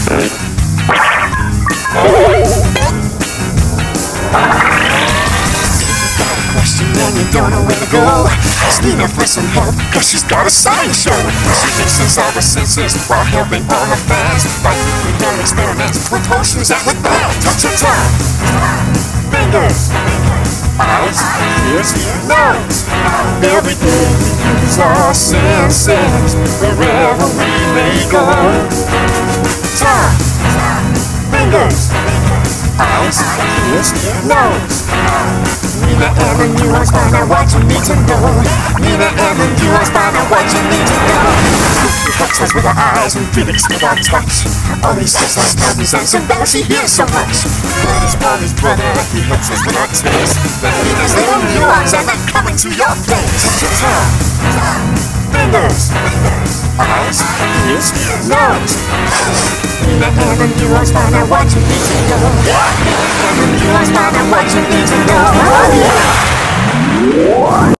Question and you don't know where to go. Ask Nina for some help, cause she's got a science show. She mixes all the senses while helping all her fans. Like nuclear experiments with potions that look bad. Touch your tongue, fingers, eyes, ears, nose. Every day we use our senses wherever we may go. Tongue, fingers, eyes, ears, nose. Nina and the neurons find out what you need to know. Nina and the neurons find out what you need to know. She helps us with our eyes and physics with our touch. All these steps are studies and some bells she hears so much. Brother's brother, he helps us with our taste. The Nina's little neurons and they're coming to your place. Tongue, fingers, eyes, ears, nose. Nina and the neurons find out what you need to know.